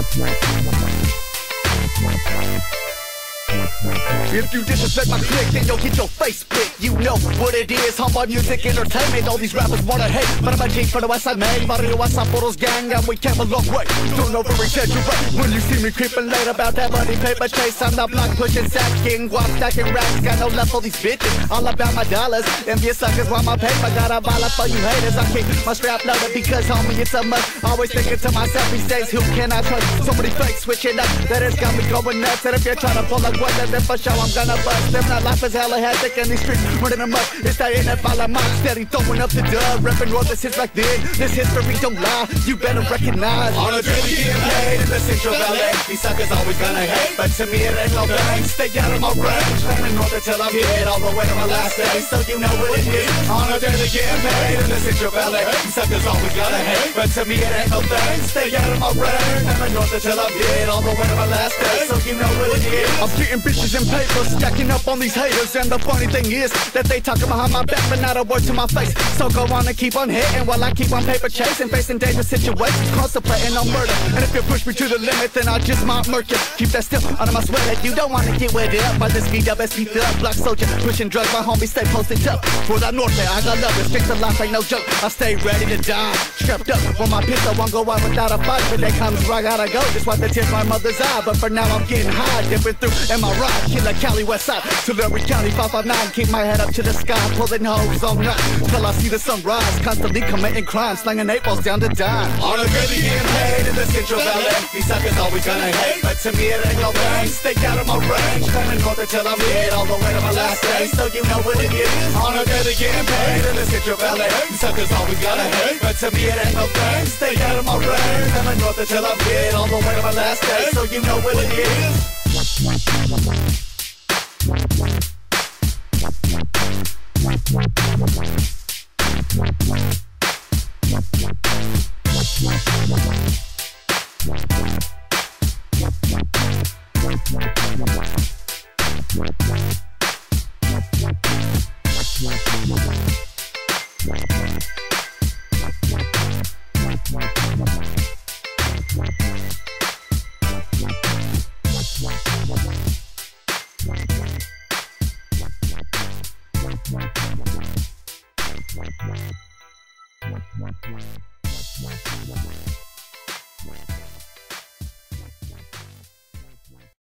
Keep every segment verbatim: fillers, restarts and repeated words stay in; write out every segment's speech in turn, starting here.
If you disrespect my clique, then you'll get your face split. You know what it is, humble music entertainment. All these rappers wanna hate, but I'm a G for the West Side man. Barrio West Side Photos gang, and we came a long way. Don't over exaggerate when you see me creeping late about that money paper chase. I'm the block pushing, sacking, guap stacking racks. Got no love for these bitches, all about my dollars. Envious suckers want my paper, got a ball for you haters. I keep my strap loaded because homie it's a must. Always thinking to myself these days, who can I trust? So many fakes switching up, that has got me going nuts. And if you're trying to pull a weather, then for sure I'm gonna bust. If not, life is hella hectic in these streets, running them up. It's that in that ball I'm steady throwing up the dub. Reppin' roll this hits back then. This history don't lie, you better recognize. On a daily getting paid in the Central Valley. These suckers always gonna hate, but to me it ain't no thing. Stay out of my range, running north until I'm hit all the way to my last day. So you know what it is. On a daily getting paid in the Central Valley. These suckers always gonna hate, but to me it ain't no thing. Stay out of my range, running north until I'm hit all the way to my last day. So you know what it is. I'm getting bitches and paper, stacking up on these haters. And the funny thing is that they talking behind my back, but not a word to my face. So go on and keep on hitting while I keep on paper chasing, facing dangerous situations, contemplating on murder. And if you push me to the limit, then I just might murk you. Keep that still under my sweater. You don't wanna get wet up by this beat up, S P thug, black soldier, pushing drugs. My homies stay posted up. For that north there, I got love. It's fixed a life ain't no joke. I stay ready to die, strapped up. When my pistol won't go out without a fight, but that comes where I gotta go. Just wipe the tears from my mother's eye. But for now I'm getting high, dipping through in my ride. Killer Cali West Side, Tulare County five five nine. Keep my head up to the sky, pulling hoes all night till I see the sunrise. Constantly committing crimes, slanging eight balls down to dime. On a daily getting paid in the Central Valley. These suckers always gonna hate, but to me it ain't no thing. Stay out of my range, coming north until I'm hit all the way to my last day. So you know what it is. On a daily getting paid in the Central Valley. These suckers always gonna hate, but to me it ain't no thing. Stay out of my range, coming north until I'm hit all the way to my last day. So you know what it is.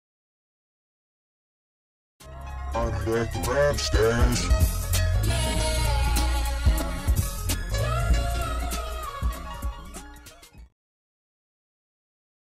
I'm back to rap stars.